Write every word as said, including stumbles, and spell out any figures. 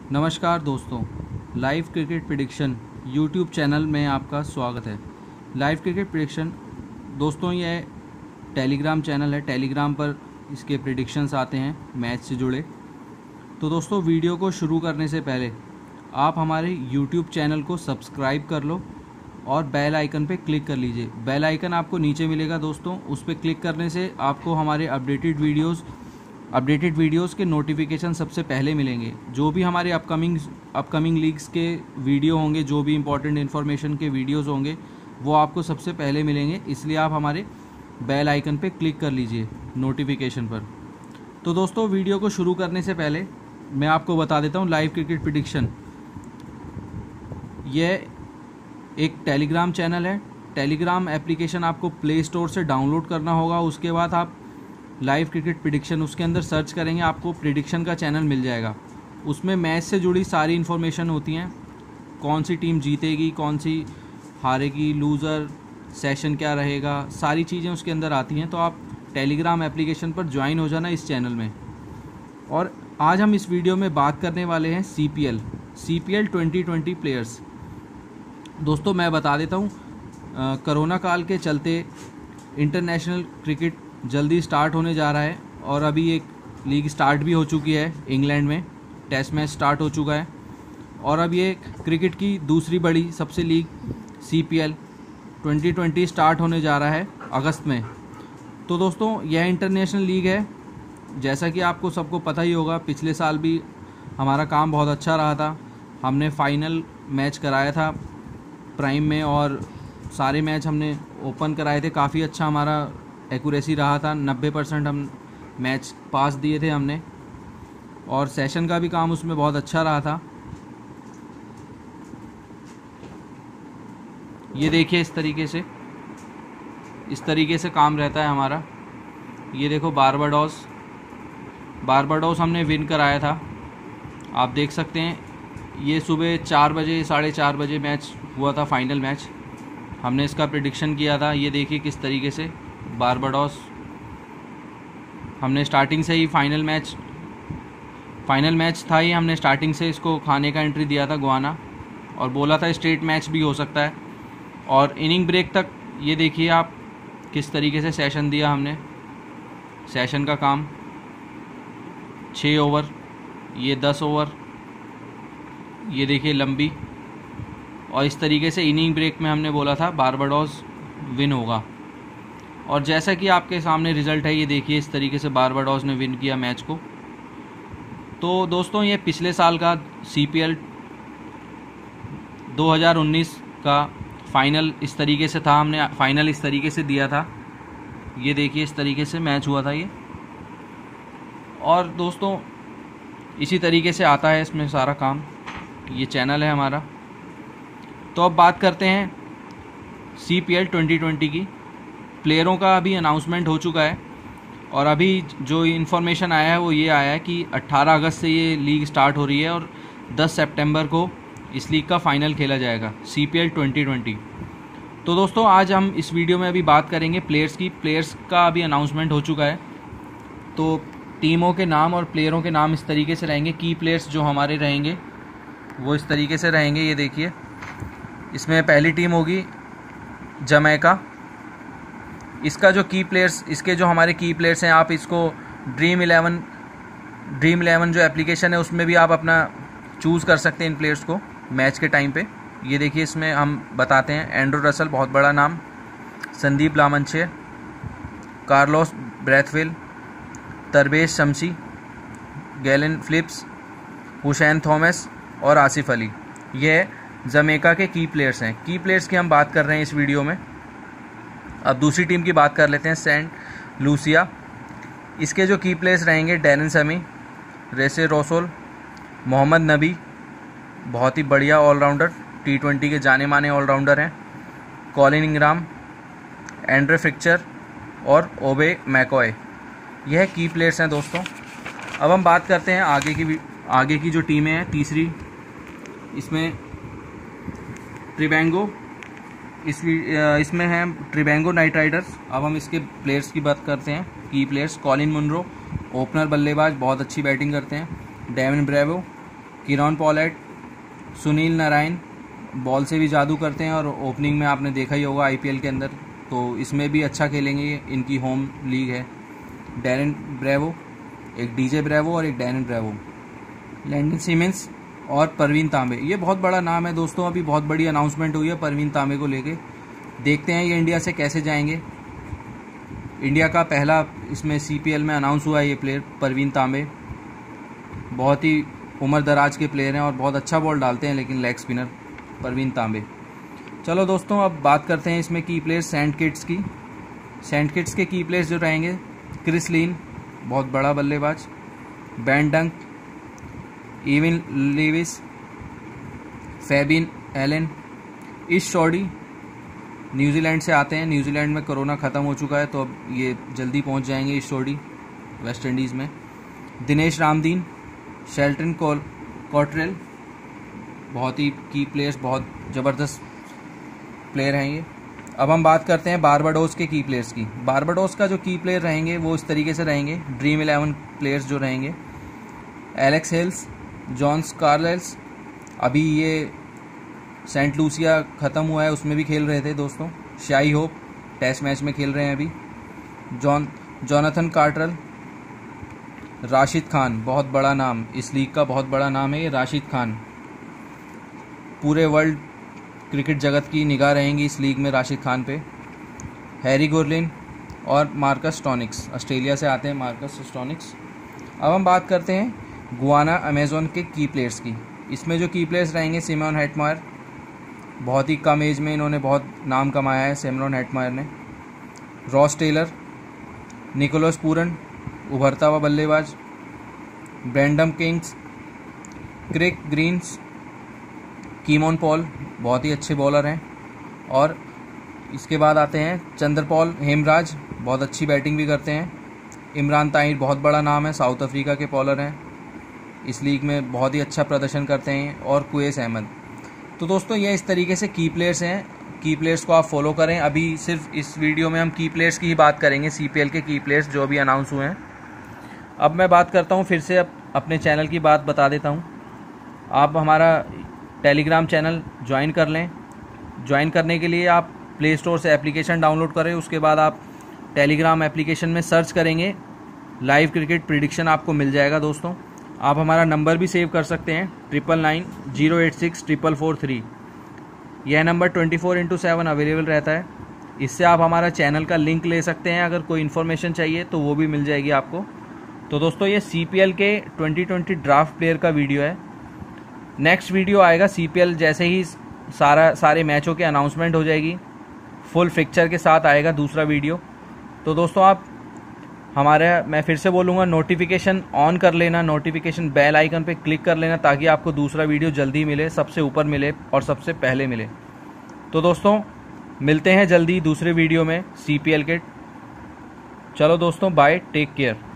नमस्कार दोस्तों, live cricket prediction YouTube channel में आपका स्वागत है। लाइव क्रिकेट प्रेडिक्शन दोस्तों ये टेलीग्राम चैनल है। टेलीग्राम पर इसके प्रेडिक्शंस आते हैं मैच से जुड़े। तो दोस्तों वीडियो को शुरू करने से पहले आप हमारे यूट्यूब चैनल को सब्सक्राइब कर लो और बेल आइकन पे क्लिक कर लीजिए। बेल आइकन आपको नीचे मिलेगा दोस्तों, उस पर क्लिक करने से आपको हमारे अपडेटेड वीडियोस अपडेटेड वीडियोस के नोटिफिकेशन सबसे पहले मिलेंगे। जो भी हमारे अपकमिंग अपकमिंग लीग्स के वीडियो होंगे, जो भी इंपॉर्टेंट इन्फॉर्मेशन के वीडियोस होंगे, वो आपको सबसे पहले मिलेंगे। इसलिए आप हमारे बेल आइकन पे क्लिक कर लीजिए नोटिफिकेशन पर। तो दोस्तों वीडियो को शुरू करने से पहले मैं आपको बता देता हूँ, लाइव क्रिकेट प्रेडिक्शन यह एक टेलीग्राम चैनल है। टेलीग्राम एप्लीकेशन आपको प्ले स्टोर से डाउनलोड करना होगा। उसके बाद आप लाइव क्रिकेट प्रेडिक्शन उसके अंदर सर्च करेंगे, आपको प्रेडिक्शन का चैनल मिल जाएगा। उसमें मैच से जुड़ी सारी इन्फॉर्मेशन होती हैं, कौन सी टीम जीतेगी, कौन सी हारेगी, लूज़र, सेशन क्या रहेगा, सारी चीज़ें उसके अंदर आती हैं। तो आप टेलीग्राम एप्लीकेशन पर ज्वाइन हो जाना इस चैनल में। और आज हम इस वीडियो में बात करने वाले हैं C P L C P L twenty twenty players. दोस्तों मैं बता देता हूँ, कोरोना काल के चलते इंटरनेशनल क्रिकेट जल्दी स्टार्ट होने जा रहा है और अभी एक लीग स्टार्ट भी हो चुकी है। इंग्लैंड में टेस्ट मैच स्टार्ट हो चुका है और अब ये क्रिकेट की दूसरी बड़ी सबसे league C P L twenty twenty start होने जा रहा है अगस्त में। तो दोस्तों यह इंटरनेशनल लीग है। जैसा कि आपको सबको पता ही होगा, पिछले साल भी हमारा काम बहुत अच्छा रहा था। हमने फाइनल मैच कराया था प्राइम में और सारे मैच हमने ओपन कराए थे। काफ़ी अच्छा हमारा एक्यूरेसी रहा था, नब्बे परसेंट हम मैच पास दिए थे हमने, और सेशन का भी काम उसमें बहुत अच्छा रहा था। ये देखिए, इस तरीके से इस तरीके से काम रहता है हमारा। ये देखो, बारबाडोस बारबाडोस हमने विन कराया था, आप देख सकते हैं। ये सुबह चार बजे साढ़े चार बजे मैच हुआ था, फाइनल मैच। हमने इसका प्रेडिक्शन किया था। ये देखिए किस तरीके से बारबाडोस, हमने स्टार्टिंग से ही फाइनल मैच फाइनल मैच था ही हमने स्टार्टिंग से इसको खाने का एंट्री दिया था गुआना, और बोला था स्ट्रेट मैच भी हो सकता है। और इनिंग ब्रेक तक ये देखिए आप किस तरीके से सेशन दिया हमने। सेशन का काम छः ओवर, ये दस ओवर, ये देखिए लंबी, और इस तरीके से इनिंग ब्रेक में हमने बोला था बारबाडोस विन होगा। और जैसा कि आपके सामने रिज़ल्ट है, ये देखिए इस तरीके से बारबाडोस ने विन किया मैच को। तो दोस्तों ये पिछले साल का सी पी एल दो हज़ार उन्नीस का फाइनल इस तरीके से था। हमने फाइनल इस तरीके से दिया था। ये देखिए इस तरीके से मैच हुआ था ये। और दोस्तों इसी तरीके से आता है इसमें सारा काम। ये चैनल है हमारा। तो अब बात करते हैं C P L twenty twenty की। प्लेयरों का अभी अनाउंसमेंट हो चुका है और अभी जो इन्फॉर्मेशन आया है वो ये आया है कि अट्ठारह अगस्त से ये लीग स्टार्ट हो रही है और दस सितंबर को इस लीग का फाइनल खेला जाएगा, C P L twenty twenty. तो दोस्तों आज हम इस वीडियो में अभी बात करेंगे प्लेयर्स की। प्लेयर्स का अभी अनाउंसमेंट हो चुका है। तो टीमों के नाम और प्लेयरों के नाम इस तरीके से रहेंगे। की प्लेयर्स जो हमारे रहेंगे वो इस तरीके से रहेंगे। ये देखिए, इसमें पहली टीम होगी जमैका। इसका जो की प्लेयर्स इसके जो हमारे की प्लेयर्स हैं, आप इसको ड्रीम इलेवन ड्रीम इलेवन जो एप्लीकेशन है उसमें भी आप अपना चूज़ कर सकते हैं इन प्लेयर्स को मैच के टाइम पे। ये देखिए इसमें हम बताते हैं, एंड्रू रसल बहुत बड़ा नाम, Sandeep Lamichhane, Carlos Brathwaite, Tabraiz Shamsi, Glenn Phillips, हुसैन थॉमस और आसिफ अली। ये जमैका के की प्लेयर्स हैं। की प्लेयर्स की हम बात कर रहे हैं इस वीडियो में। अब दूसरी टीम की बात कर लेते हैं, सेंट लूसिया। इसके जो की प्लेयर्स रहेंगे, डैरन समी, रेसे रोसोल, मोहम्मद नबी, बहुत ही बढ़िया ऑलराउंडर, टी ट्वेंटी के जाने माने ऑलराउंडर हैं, कॉलिन इंग्राम, एंड्रे फ्रिक्चर और ओबे मैकॉय। यह की प्लेयर्स हैं दोस्तों। अब हम बात करते हैं आगे की आगे की जो टीमें हैं। तीसरी इसमें ट्रिबेंगो इस इसमें है ट्रिबेंगो नाइट राइडर्स। अब हम इसके प्लेयर्स की बात करते हैं। की प्लेयर्स, कॉलिन मुनरो ओपनर बल्लेबाज, बहुत अच्छी बैटिंग करते हैं। Dwayne Bravo, Kieron Pollard, Sunil Narine ball से भी जादू करते हैं और ओपनिंग में आपने देखा ही होगा आईपीएल के अंदर, तो इसमें भी अच्छा खेलेंगे, इनकी होम लीग है। डैरेन ब्रेवो, एक डीजे ब्रेवो और एक डैरेन ब्रेवो। लैंडन सीमेंस और परवीन तांबे, ये बहुत बड़ा नाम है दोस्तों, अभी बहुत बड़ी अनाउंसमेंट हुई है परवीन तांबे को लेके। देखते हैं ये इंडिया से कैसे जाएंगे। इंडिया का पहला इसमें सीपीएल में अनाउंस हुआ है ये प्लेयर परवीन तांबे। बहुत ही उम्र दराज के प्लेयर हैं और बहुत अच्छा बॉल डालते हैं, लेकिन लेग स्पिनर परवीन तांबे। चलो दोस्तों, अब बात करते हैं इसमें की प्लेयर्स सेंट किट्स की। सेंट किट्स के की प्लेयर्स जो रहेंगे, क्रिस लीन बहुत बड़ा बल्लेबाज, Ben Dunk, Evin Lewis, Fabian Allen, इस शॉडी न्यूजीलैंड से आते हैं। न्यूजीलैंड में कोरोना ख़त्म हो चुका है, तो अब ये जल्दी पहुंच जाएंगे इस शॉडी वेस्ट इंडीज़ में। दिनेश रामदीन, शेल्टन कॉटरेल, बहुत ही की प्लेयर्स, बहुत ज़बरदस्त प्लेयर हैं ये। अब हम बात करते हैं बारबाडोस के की प्लेयर्स की। बारबाडोस का जो की प्लेयर रहेंगे वो इस तरीके से रहेंगे, ड्रीम इलेवन प्लेयर्स जो रहेंगे, एलेक्स हेल्स, जॉन स्कारलेस, अभी ये सेंट लूसिया ख़त्म हुआ है उसमें भी खेल रहे थे दोस्तों। शाई होप टेस्ट मैच में खेल रहे हैं अभी। John Jonathan Carter, Rashid Khan, बहुत बड़ा नाम, इस लीग का बहुत बड़ा नाम है ये राशिद खान। पूरे वर्ल्ड क्रिकेट जगत की निगाह रहेंगी इस लीग में राशिद खान पे। हैरी गुरलिन और मार्कस स्टोनिक्स, ऑस्ट्रेलिया से आते हैं मार्कस स्टोनिक्स। अब हम बात करते हैं गुआना अमेज़न के की प्लेयर्स की। इसमें जो की प्लेयर्स रहेंगे, सिमोन हेटमायर, बहुत ही कम एज में इन्होंने बहुत नाम कमाया है सिमोन हेटमायर ने। रॉस टेलर, निकोलस पूरन, उभरता हुआ बल्लेबाज, ब्रैंडम किंग्स, क्रिक ग्रीन्स, कीमोन पॉल, बहुत ही अच्छे बॉलर हैं। और इसके बाद आते हैं चंद्रपॉल हेमराज, बहुत अच्छी बैटिंग भी करते हैं। इमरान ताहिर, बहुत बड़ा नाम है, साउथ अफ्रीका के बॉलर हैं, इस लीग में बहुत ही अच्छा प्रदर्शन करते हैं। और कुवैस अहमद। तो दोस्तों ये इस तरीके से की प्लेयर्स हैं, की प्लेयर्स को आप फॉलो करें। अभी सिर्फ इस वीडियो में हम की प्लेयर्स की ही बात करेंगे, सीपीएल के की प्लेयर्स जो अभी अनाउंस हुए हैं। अब मैं बात करता हूं, फिर से अब अपने चैनल की बात बता देता हूं। आप हमारा टेलीग्राम चैनल ज्वाइन कर लें। ज्वाइन करने के लिए आप प्ले स्टोर से एप्लीकेशन डाउनलोड करें, उसके बाद आप टेलीग्राम एप्लीकेशन में सर्च करेंगे, लाइव क्रिकेट प्रिडिक्शन आपको मिल जाएगा दोस्तों। आप हमारा नंबर भी सेव कर सकते हैं, triple nine zero eight six triple four three. यह नंबर twenty four into seven available रहता है। इससे आप हमारा चैनल का लिंक ले सकते हैं, अगर कोई इन्फॉर्मेशन चाहिए तो वो भी मिल जाएगी आपको। तो दोस्तों ये सीपीएल के ट्वेंटी ट्वेंटी ड्राफ्ट प्लेयर का वीडियो है। नेक्स्ट वीडियो आएगा सीपीएल जैसे ही सारा सारे मैचों के अनाउंसमेंट हो जाएगी, फुल फिक्चर के साथ आएगा दूसरा वीडियो। तो दोस्तों आप हमारे, मैं फिर से बोलूँगा, नोटिफिकेशन ऑन कर लेना, नोटिफिकेशन बेल आइकन पे क्लिक कर लेना, ताकि आपको दूसरा वीडियो जल्दी मिले, सबसे ऊपर मिले और सबसे पहले मिले। तो दोस्तों मिलते हैं जल्दी दूसरे वीडियो में सीपीएल के। चलो दोस्तों, बाय, टेक केयर।